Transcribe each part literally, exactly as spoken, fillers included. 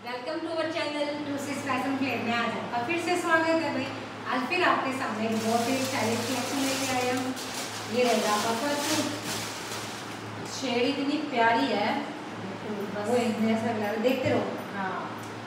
Welcome to our channel two six fashion plate में आज आपका फिर से स्वागत है भाई। आज फिर आपके सामने एक बहुत ही स्टाइलिश कलेक्शन लेके आए हम। ये रहेगा आपका फर्स्ट शेड, इतनी प्यारी है, वो ऐसा लग रहा है, देखते रहो। हाँ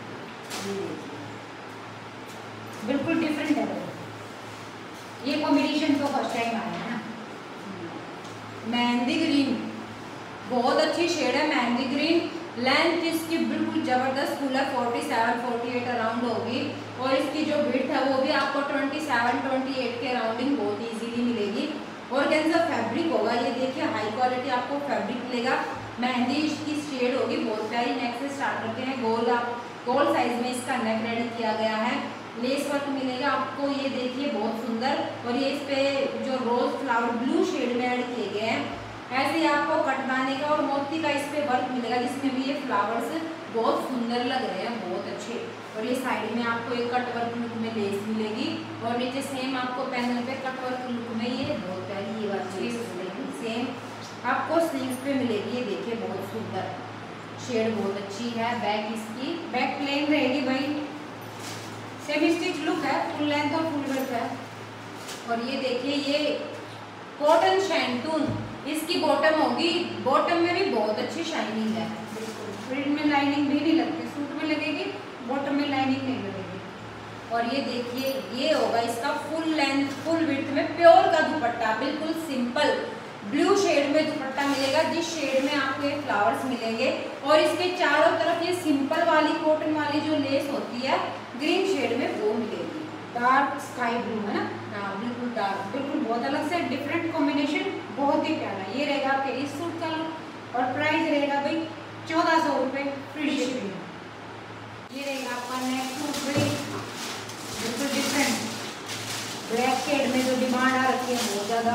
बिल्कुल डिफरेंट है भाई। ये कॉम्बिनेशन तो फर्स्ट टाइम आया है ना। मेहंदी ग्रीन बहुत अच्छी शेड है, मेहंदी ग्रीन। लेंथ इसकी बिल्कुल जबरदस्त फुल है, सैंतालीस अड़तालीस अराउंड होगी। और इसकी जो विड्थ है वो भी आपको सत्ताईस अट्ठाईस के अराउंडिंग बहुत इजीली मिलेगी। और कैसा फैब्रिक होगा, ये देखिए हाई क्वालिटी आपको फैब्रिक मिलेगा। मेहंदी इसकी शेड होगी, बहुत प्यारी। नेक से स्टार्ट करते हैं, गोल आप गोल साइज में इसका नेक रेडी किया गया है। लेस वर्क मिलेगा आपको, ये देखिए बहुत सुंदर। और ये इस पे जो रोज फ्लावर ब्लू शेड में ऐड किए गए हैं। ऐसे ही आपको कटवाने का और मोती का इस पे वर्क मिलेगा, जिसमें भी ये फ्लावर्स बहुत सुंदर लग रहे हैं, बहुत अच्छे। और ये साइड में आपको एक कट वर्क लुक में लेस मिलेगी और नीचे सेम आपको पैनल पे कट वर्क लुक में ये बहुत प्यारी ये वाली लेस मिलेगी। सेम आपको स्लीव्स पे मिलेगी, ये देखिए बहुत सुंदर शेड, बहुत अच्छी है। बैक इसकी बैक प्लेन रहेगी भाई, सेमी स्टिच लुक है, फुल लेंथ और फुल वर्क है। और ये देखिए ये कॉटन शैंटून इसकी बॉटम होगी, बॉटम में भी बहुत अच्छी शाइनिंग है। बिल्कुल प्रिंट में लाइनिंग भी नहीं लगती, सूट में लगेगी, बॉटम में लाइनिंग नहीं लगेगी। और ये देखिए ये होगा इसका फुल लेंथ फुल विड्थ में प्योर का दुपट्टा, बिल्कुल सिंपल ब्लू शेड में दुपट्टा मिलेगा, जिस शेड में आपको ये फ्लावर्स मिलेंगे। और इसके चारों तरफ ये सिंपल वाली कॉटन वाली जो लेस होती है ग्रीन शेड में वो मिलेगी। डार्क स्काई ब्लू है ना, हाँ बिल्कुल डार्क, बिल्कुल बहुत अलग से डिफरेंट कॉम्बिनेशन, बहुत ही प्यारा। ये रहेगा आपके इस सूट का लुक। और प्राइस रहेगा भाई चौदह सौ रुपये फ्री शिपिंग। ये रहेगा आपका नेक्स्ट सूट भाई, बिल्कुल डिफरेंट ब्लैक शेड में जो डिमांड आ रखी है बहुत ज़्यादा,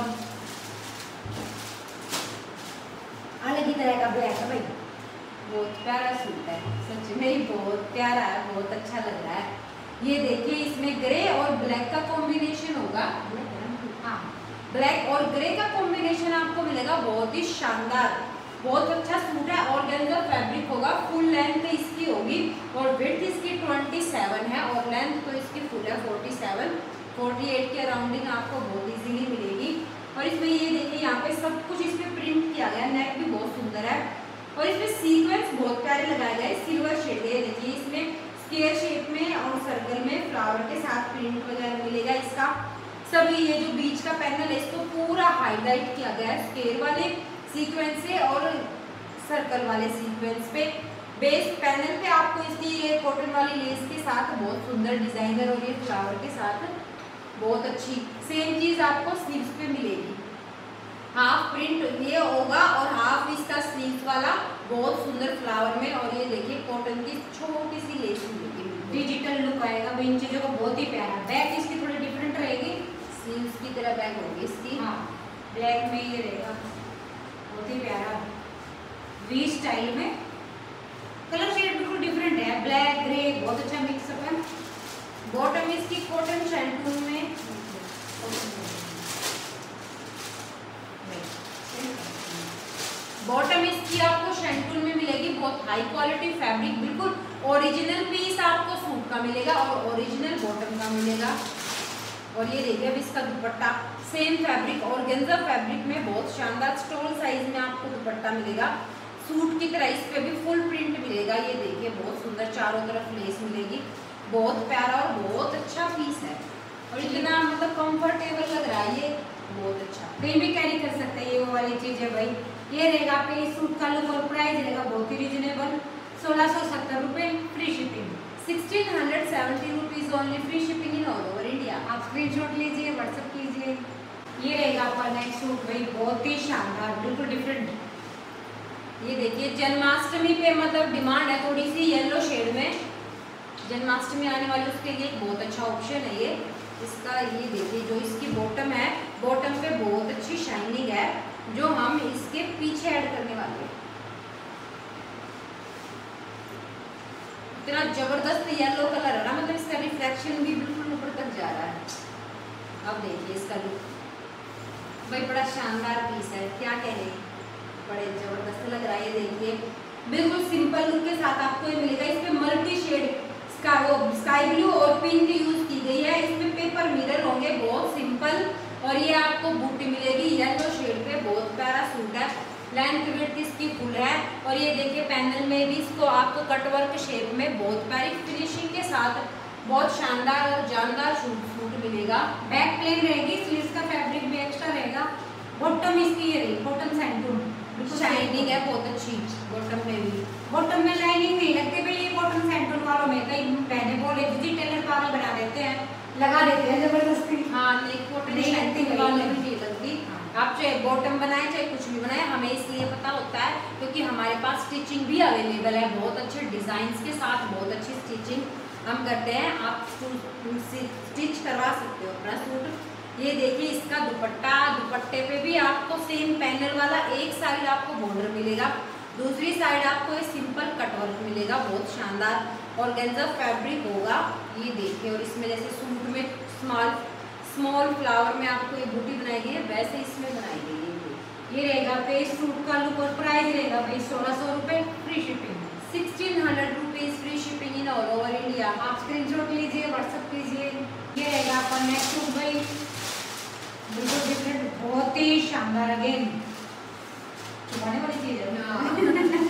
अलग ही तरह का ब्लैक है भाई, बहुत प्यारा सूट है, सच में ही बहुत प्यारा है, बहुत अच्छा लग रहा है। ये देखिए इसमें ग्रे और ब्लैक का कॉम्बिनेशन होगा, हाँ ब्लैक और ग्रे का कॉम्बिनेशन आपको मिलेगा, बहुत ही शानदार, बहुत अच्छा सूट है। ऑर्गेन्जा फैब्रिक होगा, फुल लेंथ इसकी होगी और विड्थ इसकी सत्ताईस है और लेंथ तो इसकी फुल है सैंतालीस अड़तालीस के अराउंडिंग आपको बहुत इजीली मिलेगी। और इसमें ये देखिए यहाँ पे सब कुछ इस पे प्रिंट किया गया, नेक भी बहुत सुंदर है। और इसमें सीक्वेंस बहुत प्यारे लगाए गए, सिल्वर शेड है, देखिए इसमें स्क्वायर शेप में और सर्कल में फ्लावर के साथ प्रिंट वगैरह मिलेगा इसका। सभी ये जो बीच का पैनल है इसको पूरा हाईलाइट किया गया है स्क्वायर वाले सीक्वेंस से और सर्कल वाले सीक्वेंस पे। बेस पैनल पे आपको इसकी ये कॉटन वाली लेस के साथ बहुत सुंदर डिजाइनर और ये फ्लावर के साथ बहुत अच्छी सेम चीज आपको स्लीव्स पे मिलेगी। हाफ प्रिंट ये होगा और हाफ इसका स्लीव्स वाला बहुत सुंदर फ्लावर में। और ये देखिए कॉटन की छोटी सी लेस मिलेगी, डिजिटल लुक आएगा भाई इन चीजों का, बहुत ही प्यारा। बैक इसकी थोड़ी डिफरेंट रहेगी, स्लीव्स की तरह बैक होगी इसकी, हाँ ब्लैक में ये रहेगा, बहुत ही प्यारा वी स्टाइल में। कलर शेड बिल्कुल डिफरेंट है, ब्लैक ग्रे बहुत अच्छा मिक्सअप है। बॉटम इसकी कॉटन शैंटून में, बॉटम इसकी आपको शैंटून में मिलेगी, बहुत हाई क्वालिटी फैब्रिक, बिल्कुल ओरिजिनल पीस आपको सूट का मिलेगा और ओरिजिनल बॉटम का मिलेगा। और ये देखिए अब इसका dupatta same fabric organza fabric में बहुत शानदार स्टोल साइज में आपको दुपट्टा मिलेगा, सूट की तरह इस पे भी फुल प्रिंट मिलेगा। ये देखिए बहुत सुंदर चारों तरफ लेस मिलेगी, बहुत प्यारा और बहुत अच्छा पीस है। और इतना मतलब कंफर्टेबल लग रहा है, ये बहुत अच्छा, कहीं भी कैरी कर सकते हैं, ये वो वाली चीज है भाई। ये रहेगा आपके इस सूट का लुक और प्राइस रहेगा बहुत ही रीजनेबल, सोलह सौ सत्तर रुपये free shipping, sixteen hundred seventy rupees only free shipping in all over India. आप स्क्रीनशॉट लीजिए, व्हाट्सएप कीजिए। ये रहेगा आपका नेक्स्ट सूट भाई, बहुत ही शानदार, बिल्कुल डिफरेंट। ये देखिए जन्माष्टमी पे मतलब डिमांड है थोड़ी सी येलो शेड में, जन्माष्टमी आने वाली उसके लिए बहुत अच्छा ऑप्शन है ये इसका। ये देखिए जो इसकी बॉटम है, बॉटम पे बहुत अच्छी शाइनिंग है जो हम इसके पीछे ऐड करने वाले हैं। इतना जबरदस्त येलो कलर है ना, मतलब इसका रिफ्लेक्शन भी बिल्कुल ऊपर तक जा रहा है। अब देखिए इसका लुक भाई, बड़ा शानदार पीस है, क्या कहने, बड़े जबरदस्त लग रहा है। ये देखिए बिल्कुल सिंपल लुक के साथ आपको ये मिलेगा, इस पे मल्टी पिंक यूज की गई है। इसमें पेपर मिरर होंगे, बहुत सिंपल। और ये आपको बूटी मिलेगी येलो शेड पे, बहुत प्यारा सूट है। लेंथ विड्थ इसकी फुल है। और ये देखिए पैनल में भी इसको आपको कटवर्क शेप में बहुत प्यारी फिनिशिंग के साथ बहुत शानदार और जानदार सूट सूट मिलेगा। बैक प्लेन रहेगी, स्लीव्स का फैब्रिक भी एक्स्ट्रा रहेगा। बॉटम इसकी ये रही कॉटन सैंटून, शाइनिंग है बहुत अच्छी। बॉटम में भी बॉटम में लाइनिंग नहीं लगती भाई, ये कॉटन सैंटून वालों में कई पहले बोले जी टेलर पागल बना देते हैं, लगा देते हैं जबरदस्ती। हाँ नहीं, कॉटन नहीं लगती, वाले भी नहीं लगती। आप चाहे बॉटम बनाए चाहे कुछ भी बनाए, हमें इसलिए पता होता है क्योंकि हमारे पास स्टिचिंग भी अवेलेबल है, बहुत अच्छे डिजाइन के साथ बहुत अच्छी स्टिचिंग हम करते हैं। आप स्टिच करवा सकते हो अपना सूट। ये देखिए इसका दुपट्टा, दुपट्टे पे भी आपको सेम पैनल वाला एक साइड आपको बॉर्डर मिलेगा, दूसरी साइड आपको ये सिंपल कटवर्क मिलेगा, बहुत शानदार और गेंजा फैब्रिक होगा। ये देखिए, और इसमें जैसे सूट में स्मॉल स्मॉल फ्लावर में आपको ये बूटी बनाई गई है, वैसे इसमें बनाई गई है। ये रहेगा पेज सूट का लुक और प्राइस रहेगा भाई सोलह सौ रुपये, free shipping sixteen hundred rupees, free shipping in all over India. आप स्क्रीनशॉट लीजिए, व्हाट्सएप कीजिए। ये रहेगा आपका नेक्स्ट सूट भाई, बिल्कुल डिफरेंट, बहुत ही शानदार, अगेन छुपाने वाली चीज है।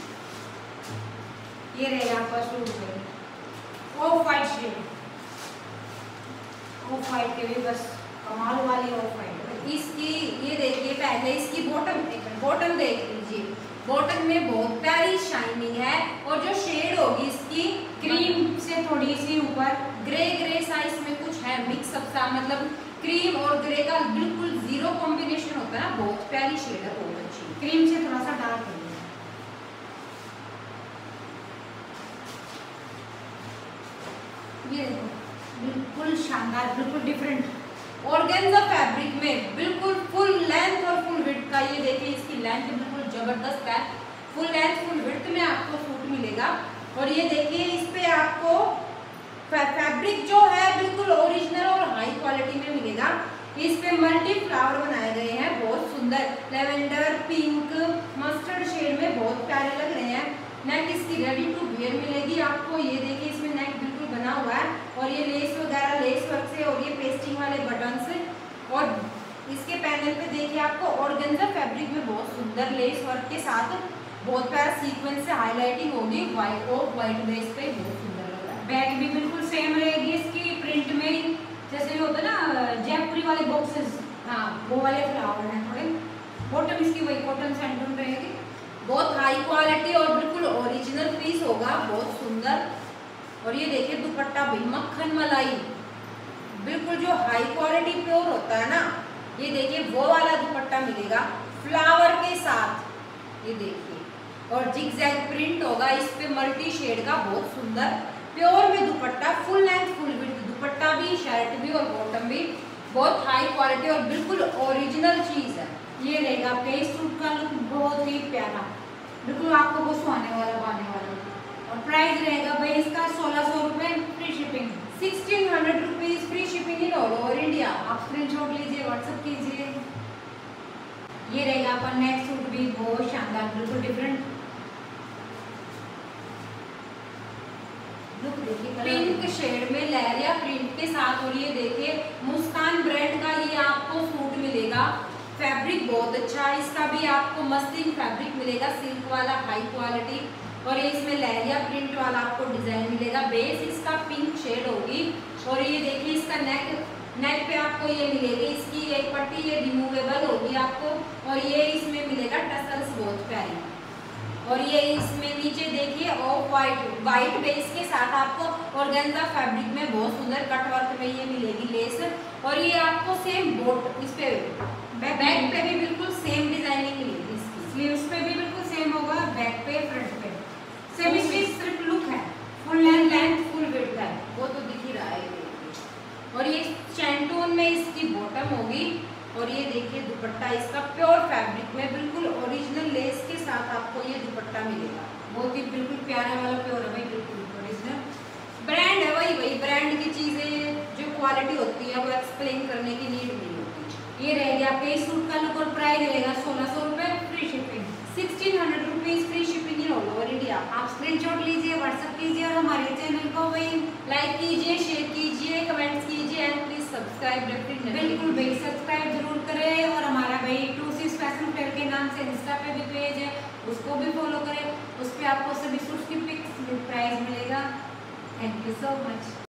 ये रहेगा आपका सूट भाई, off white shade, off white के भी बस कमाल वाली ऑफ वाइट। इसकी ये देखिए पहले इसकी बॉटम बॉटम देख लीजिए, बॉटम में बहुत प्यारी शाइनिंग है और जो शेड होगी इसकी क्रीम से थोड़ी सी ऊपर ग्रे ग्रे सा इसमें कुछ है मिक्स अप सा, मतलब क्रीम और ग्रे का बिल्कुल जीरो कॉम्बिनेशन होता है ना, बहुत प्यारी शेड है, बहुत अच्छी। क्रीम से थोड़ा सा डार्क है। ये बिल्कुल शानदार, बिल्कुल डिफरेंट ऑर्गेन्जा फैब्रिक में बिल्कुल फुल लेंथ और फुल विड्थ का। ये देखिए इसकी लेंथ बिल्कुल जबरदस्त है, फुल लेंथ फुल विड्थ में आपको सूट मिलेगा। और ये देखिए इस पे आपको फैब्रिक जो है बिल्कुल ओरिजिनल और हाई क्वालिटी में मिलेगा। इस पे मल्टी फ्लावर बनाए गए हैं, बहुत सुंदर, लेवेंडर, पिंक, मस्टर्ड शेड में बहुत प्यारे लग रहे हैं। नेक इसकी रेडी टू वियर मिलेगी आपको। ये देखिए इसमें नेक बिल्कुल बना हुआ है और ये लेस वगैरह लेस वर्क से और ये पेस्टिंग वाले बटन से। और इसके पैनल पे देखिए आपको ऑर्गेन्जा फैब्रिक में बहुत सुंदर लेस वर्क के साथ बहुत प्यारा सीक्वेंस से हाईलाइटिंग होगी व्हाइट और व्हाइट बेस पे, बहुत सुंदर लग रहा है। बैग भी बिल्कुल सेम रहेगी इसकी, प्रिंट में जैसे होता है ना जयपुरी वाले बॉक्सेस, हाँ वो वाले फ्लावर हैं थोड़े। बॉटम इसकी वही कॉटन सैंटून रहेगी, बहुत हाई क्वालिटी और बिल्कुल ओरिजिनल पीस होगा, बहुत सुंदर। और ये देखिए दुपट्टा भी मक्खन मलाई, बिल्कुल जो हाई क्वालिटी प्योर होता है ना, ये देखिए वो वाला दुपट्टा मिलेगा फ्लावर के साथ। ये देखिए और जिगजैग प्रिंट होगा इस पे मल्टी शेड का, बहुत सुंदर प्योर में dupatta, full length full width dupatta भी, शर्ट भी और बॉटम भी, बहुत हाई क्वालिटी और बिल्कुल ओरिजिनल चीज है। ये रहेगा पेज सूट का लुक, बहुत ही प्यारा, बिल्कुल आपको वो सुहाने वाला पाने वाला। और प्राइस रहेगा भाई इसका सोलह सौ रुपये, free shipping sixteen hundred rupees, free shipping in all over India. आप स्क्रीनशॉट लीजिए, व्हाट्सएप कीजिए। ये रहेगा आपका नेक्स्ट सूट भी बहुत शानदार, बिल्कुल डिफरेंट लुक देखिए, पिंक शेड में लहरिया प्रिंट के साथ। और ये देखिए मुस्कान ब्रांड का ये आपको सूट मिलेगा, फैब्रिक बहुत अच्छा है, इसका भी आपको मस्लिन फैब्रिक मिलेगा, सिल्क वाला हाई क्वालिटी। और ये इसमें लहरिया प्रिंट वाला आपको डिजाइन मिलेगा, बेस इसका पिंक शेड होगी। और ये देखिए इसका नेक नेक पे आपको ये मिलेगी, इसकी एक पट्टी ये रिमूवेबल होगी आपको। और ये इसमें मिलेगा टसल्स बहुत प्यारी। और ये इसमें नीचे देखिए ऑफ वाइट वाइट बेस के साथ आपको ऑर्गेन्जा फैब्रिक में बहुत सुंदर कटवर्क में ये मिलेगी लेस। और ये आपको सेम बोट इस पे बैक पे भी बिल्कुल सेम डिजाइनिंग मिलेगी, इसकी स्लीव्स पे भी बिल्कुल सेम होगा, बैक पे फ्रंट पे सेम। इसकी सिर्फ लुक है full length length full width है, वो तो दिख ही रहा है। और ये शैंटून में इसकी बॉटम होगी। और ये देखिए दुपट्टा इसका प्योर फैब्रिक में बिल्कुल ओरिजिनल लेस के साथ आपको ये दुपट्टा मिलेगा, बहुत ही बिल्कुल प्यारा वाला प्योर है भाई, बिल्कुल ओरिजिनल ब्रांड है। वही वही ब्रांड की चीजें जो क्वालिटी होती है वो एक्सप्लेन करने की नीड नहीं होती। ये रहेगा आपके इस सूट का लुक और प्राइस रहेगा सोलह सौ रुपये, free shipping sixteen hundred rupees, free shipping in all over India. आप स्क्रीनशॉट लीजिए, व्हाट्सएप कीजिए और हमारे चैनल को भाई लाइक कीजिए, शेयर कीजिए। सब्सक्राइब डेफिनेटली बिल्कुल भाई सब्सक्राइब जरूर करें, और हमारा भाई टू सिक्स फैशन फेयर के नाम से इंस्टा पे भी पेज है, उसको भी फॉलो करें। उस पर आपको सभी सूट्स की पिक्स प्राइस मिलेगा। Thank you so much.